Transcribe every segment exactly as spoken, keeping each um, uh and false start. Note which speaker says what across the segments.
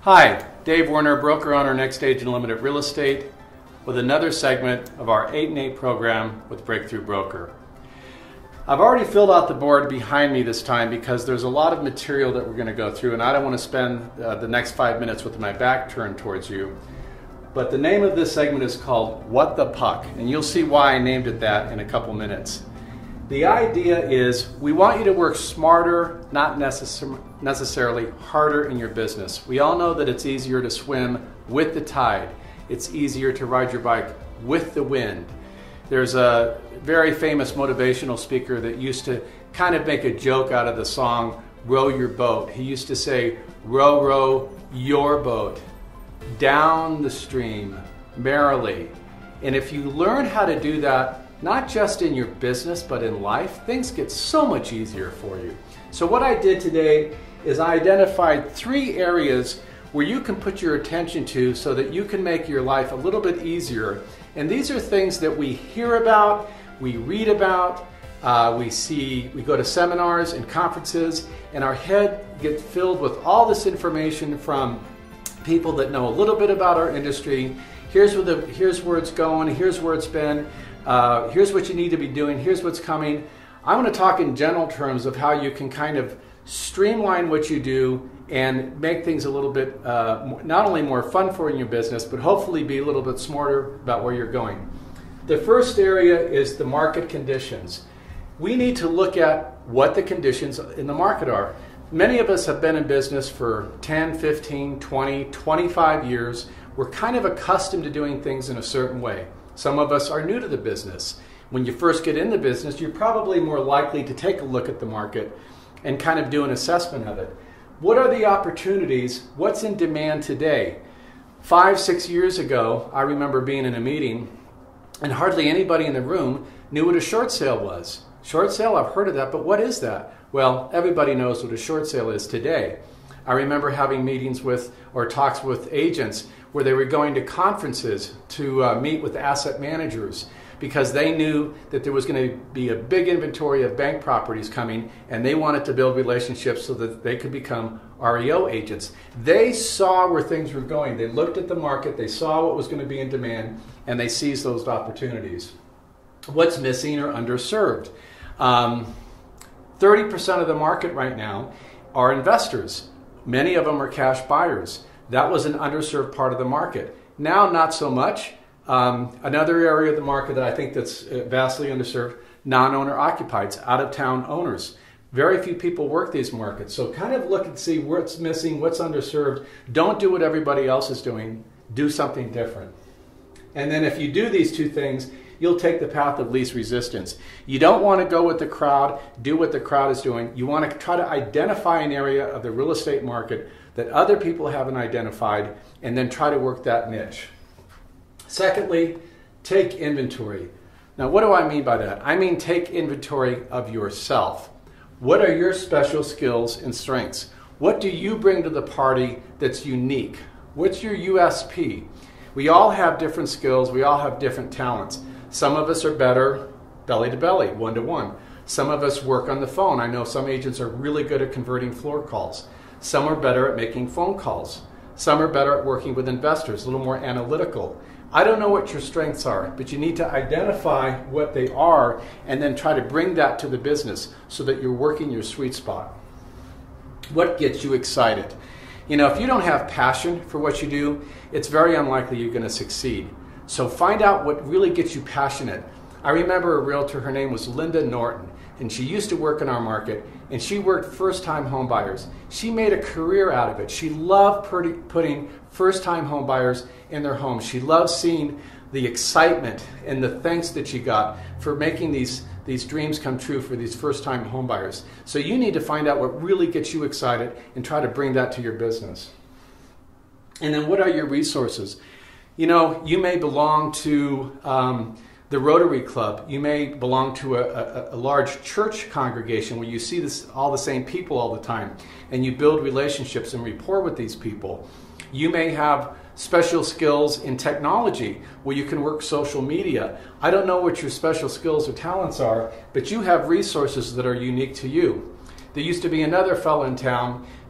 Speaker 1: Hi, Dave Werner, broker owner, Next Agent Limited Real Estate, with another segment of our eight and eight program with Breakthrough Broker. I've already filled out the board behind me this time because there's a lot of material that we're going to go through, and I don't want to spend uh, the next five minutes with my back turned towards you. But the name of this segment is called What the Puck, and you'll see why I named it that in a couple minutes. The idea is we want you to work smarter, not necessar- necessarily harder in your business. We all know that it's easier to swim with the tide. It's easier to ride your bike with the wind. There's a very famous motivational speaker that used to kind of make a joke out of the song, Row Your Boat. He used to say, row, row your boat down the stream merrily. And if you learn how to do that, not just in your business, but in life, things get so much easier for you. So what I did today is I identified three areas where you can put your attention to so that you can make your life a little bit easier. And these are things that we hear about, we read about, uh, we see, we go to seminars and conferences, and our head gets filled with all this information from people that know a little bit about our industry. Here's where, the, here's where it's going, here's where it's been. Uh, here's what you need to be doing, here's what's coming. I want to talk in general terms of how you can kind of streamline what you do and make things a little bit, uh, not only more fun for you in your business, but hopefully be a little bit smarter about where you're going. The first area is the market conditions. We need to look at what the conditions in the market are. Many of us have been in business for ten, fifteen, twenty, twenty-five years. We're kind of accustomed to doing things in a certain way. Some of us are new to the business. When you first get in the business, you're probably more likely to take a look at the market and kind of do an assessment of it. What are the opportunities? What's in demand today? Five, six years ago, I remember being in a meeting and hardly anybody in the room knew what a short sale was. Short sale, I've heard of that, but what is that? Well, everybody knows what a short sale is today. I remember having meetings with or talks with agents where they were going to conferences to uh, meet with asset managers because they knew that there was going to be a big inventory of bank properties coming, and they wanted to build relationships so that they could become R E O agents. They saw where things were going. They looked at the market, they saw what was going to be in demand, and they seized those opportunities. What's missing or underserved? Um, thirty percent of the market right now are investors. Many of them are cash buyers. That was an underserved part of the market. Now, not so much. Um, another area of the market that I think that's vastly underserved, non-owner occupieds, out-of-town owners. Very few people work these markets. So kind of look and see what's missing, what's underserved. Don't do what everybody else is doing. Do something different. And then if you do these two things, you'll take the path of least resistance. You don't want to go with the crowd, do what the crowd is doing. You want to try to identify an area of the real estate market that other people haven't identified, and then try to work that niche. Secondly, take inventory. Now, what do I mean by that? I mean take inventory of yourself. What are your special skills and strengths? What do you bring to the party that's unique? What's your U S P? We all have different skills. We all have different talents. Some of us are better belly to belly, one to one. Some of us work on the phone. I know some agents are really good at converting floor calls. Some are better at making phone calls. Some are better at working with investors, a little more analytical. I don't know what your strengths are, but you need to identify what they are and then try to bring that to the business so that you're working your sweet spot. What gets you excited? You know, if you don't have passion for what you do, it's very unlikely you're going to succeed. So find out what really gets you passionate. I remember a realtor, her name was Linda Norton, and she used to work in our market, and she worked first-time home buyers. She made a career out of it. She loved putting first-time home buyers in their homes. She loved seeing the excitement and the thanks that she got for making these, these dreams come true for these first-time home buyers. So you need to find out what really gets you excited and try to bring that to your business. And then what are your resources? You know, you may belong to um, the Rotary Club. You may belong to a, a, a large church congregation where you see this, all the same people all the time, and you build relationships and rapport with these people. You may have special skills in technology where you can work social media. I don't know what your special skills or talents are, but you have resources that are unique to you. There used to be another fellow in town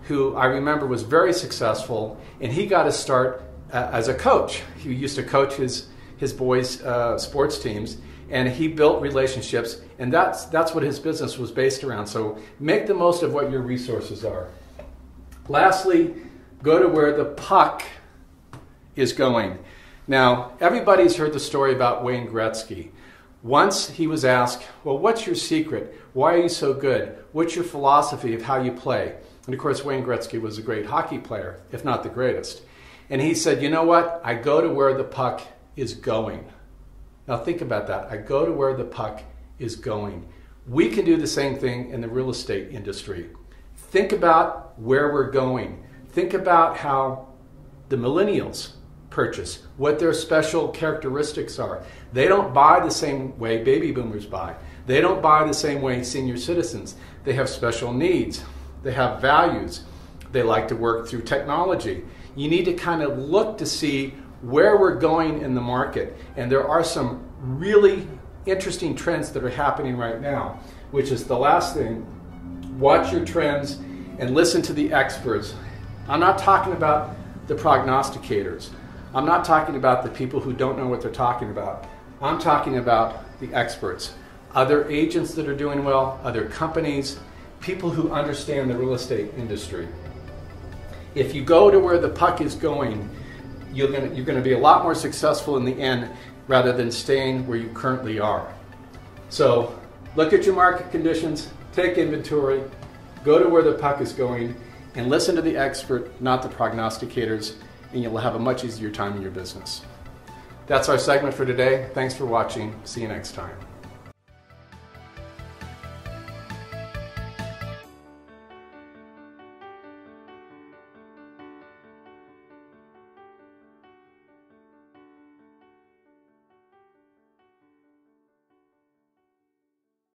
Speaker 1: who I remember was very successful, and he got his start uh, as a coach. He used to coach his, his boys' uh, sports teams, and he built relationships, and that's, that's what his business was based around. So make the most of what your resources are. Lastly, go to where the puck is going. Now, everybody's heard the story about Wayne Gretzky. Once he was asked, well, what's your secret? Why are you so good? What's your philosophy of how you play? And of course, Wayne Gretzky was a great hockey player, if not the greatest. And he said, you know what? I go to where the puck is going. Now think about that. I go to where the puck is going. We can do the same thing in the real estate industry. Think about where we're going. Think about how the millennials purchase, what their special characteristics are. They don't buy the same way baby boomers buy. They don't buy the same way senior citizens. They have special needs. They have values. They like to work through technology. You need to kind of look to see where we're going in the market. And there are some really interesting trends that are happening right now, which is the last thing. Watch your trends and listen to the experts. I'm not talking about the prognosticators. I'm not talking about the people who don't know what they're talking about. I'm talking about the experts. Other agents that are doing well, other companies, people who understand the real estate industry. If you go to where the puck is going, you're going to, you're going to be a lot more successful in the end rather than staying where you currently are. So look at your market conditions, take inventory, go to where the puck is going, and listen to the expert, not the prognosticators, and you'll have a much easier time in your business. That's our segment for today. Thanks for watching. See you next time.